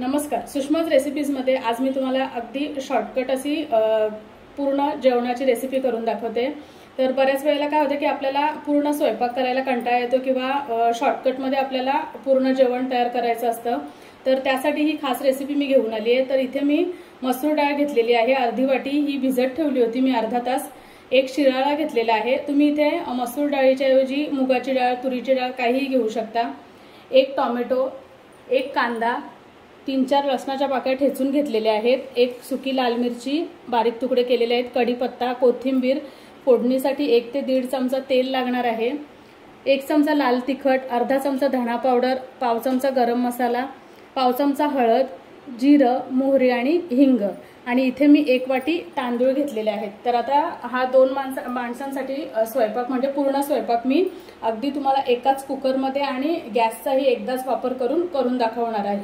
नमस्कार, सुषमाज रेसिपीजमध्ये आज मी तुम्हाला अगदी शॉर्टकट अशी पूर्ण जेवणाची रेसिपी करून दाखवते। तर बऱ्याच वेळेला काय होतं की आपल्याला पूर्ण स्वयंपाक करायला कंटाळा येतो किंवा शॉर्टकटमध्ये आपल्याला पूर्ण जेवण तयार करायचं असतं। तर त्यासाठी ही खास रेसिपी मी घेऊन आली आहे। तर इथे मी मसूर डाळ घेतलेली आहे, अर्धी वाटी ही भिजत ठेवली होती मी अर्धा तास। एक शिराळा घेतलेला आहे, तुम्ही इथे मसूर डाळीच्या ऐवजी मुगाची डाळ, तुरीची डाळ काहीही घेऊ शकता। एक टोमॅटो, एक कांदा, 3-4 लसणाच्या पाकळ्या ठेचून घेतलेल्या आहेत, एक सुकी लाल मिरची बारीक तुकडे केलेले आहेत, कढीपत्ता, कोथिंबीर, फोडणीसाठी 1 ते 1.5 चमचा तेल लागणार आहे, 1 चमचा लाल तिखट, अर्धा चमचा धणा पावडर, पाव चमचा गरम मसाला, पाव चमचा हळद, जिरं, मोहरी आणि हिंग। आणि इथे मी 1 वाटी तांदूळ घेतलेले आहेत। तर आता हा 2 माणसांसाठी स्वयंपाक म्हणजे पूर्ण स्वयंपाक मी अगदी तुम्हाला एकाच कुकरमध्ये आणि गॅसचाही एकदाच वापर करून दाखवणार आहे।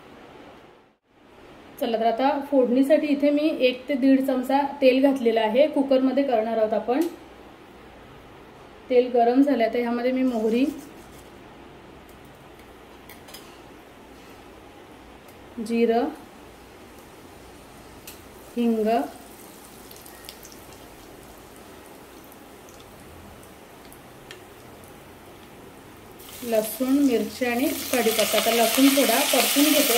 चला, तर आता फोडणीसाठी इथे मी 1 ते 1.5 चमचा तेल घातलेलं आहे, कुकरमध्ये करणार आहोत आपण। तेल गरम झालं तर ह्यामध्ये मी मोहरी, जिरं, हिंग, लसूण, मिरची आणि कढीपत्ता। तर लसूण थोडा परतून घेते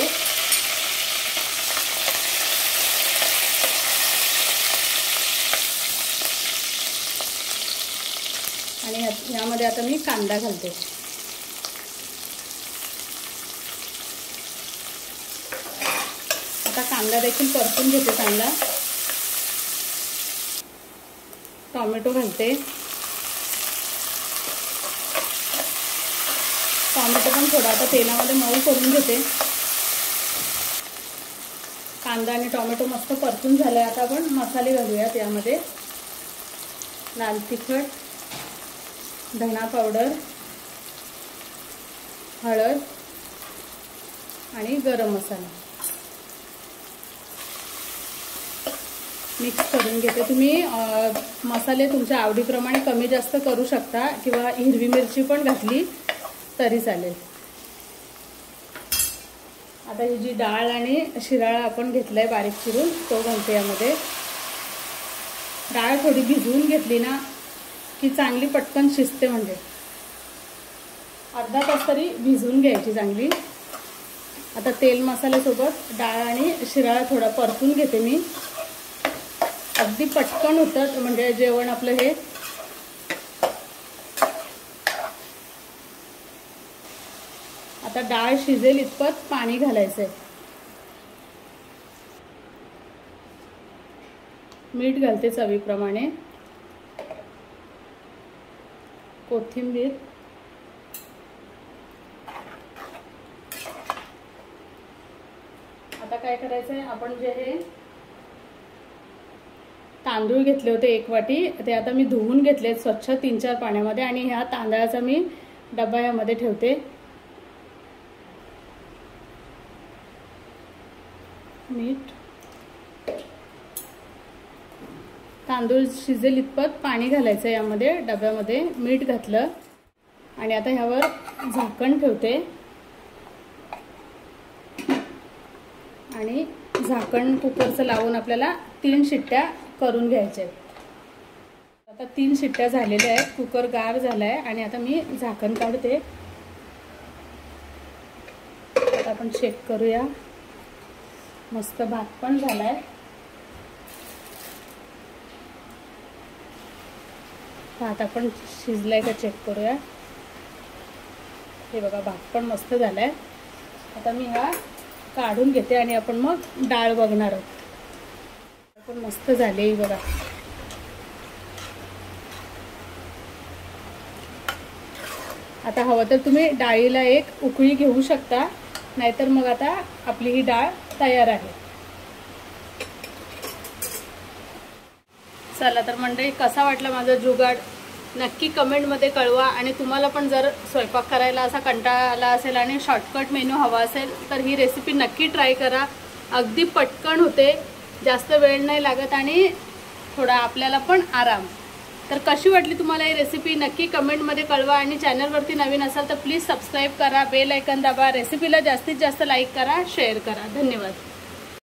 आणि यामध्ये आता मी कांदा घालते। आता कांदा देखील परतून घेते चांगला। टोमॅटो घालते, टोमॅटो पण थोडा आता तेलामध्ये मऊ करून घेते। कांदा आणि टोमॅटो मस्त परतून झाले, आता आपण मसाले घालूयात यामध्ये। लाल तिखट, धणा पावडर, हळद आणि गरम मसाला मिक्स करून घेते। तुम्ही मसाले तुमच्या आवडीप्रमाणे कमी जास्त करू शकता किंवा हिरवी मिरची पण घातली तरी चालेल। आता ही जी डाळ आणि शिराळा आपण घेतलाय बारीक चिरून तो घालते यामध्ये। डाळ थोडी भिजवून घेतली ना की चांगली पटकन शिजते, म्हणजे अर्धा तास तरी भिजवून घ्यायची चांगली। आता तेल मसाल्यासोबत डाळ आणि शिराळा थोडा परतून घेते मी, अगदी पटकन होतं म्हणजे जेवण आपलं हे। आता डाळ शिजेल इतपत पाणी घालायचंय, मीठ घालते चवीप्रमाणे, कोथिंबीर, आता काय करायचंय, आपण जे हे तांदूळ घेतले होते 1 वाटी ते आता मी धुवून घेतले स्वच्छ 3-4 पाण्यामध्ये आणि ह्या तांदळाचा मी डबा यामध्ये ठेवते। मीठ, तांदूळ शिजेल इतपत पाणी घालायचं यामध्ये डब्यामध्ये, मीठ घातलं आणि आता ह्यावर झाकण ठेवते आणि झाकण कुकरचं लावून आपल्याला 3 शिट्ट्या करून घ्यायच्या आहेत। आता 3 शिट्ट्या झालेल्या आहेत, कुकर गार झालाय आणि आता मी झाकण काढते। आता आपण चेक करूया, मस्त भात पण झालाय। भात आपण शिजलाय का चेक करूया। हे बघा, भात पण मस्त झालाय। आता मी हा काढून घेते आणि आपण मग डाळ बघणार आहोत। पण मस्त झाले बघा। आता हवं तर तुम्ही डाळीला एक उकळी घेऊ शकता, नाहीतर मग आता आपली ही डाळ तयार आहे। चला तर मंडळी, कसा वाटला माझा जुगाड नक्की कमेंटमध्ये कळवा। आणि तुम्हाला पण जर स्वयंपाक करायला असा कंटाळा आला असेल आणि शॉर्टकट मेनू हवा असेल तर ही रेसिपी नक्की ट्राय करा। अगदी पटकन होते, जास्त वेळ नाही लागत आणि थोडा आपल्याला पण आराम। तर कशी वाटली तुम्हाला ही रेसिपी नक्की कमेंटमध्ये कळवा आणि चॅनलवरती नवीन असाल तर प्लीज सबस्क्राईब करा, बेल आयकॉन दाबा, रेसिपीला जास्तीत जास्त लाईक करा, शेअर करा. धन्यवाद.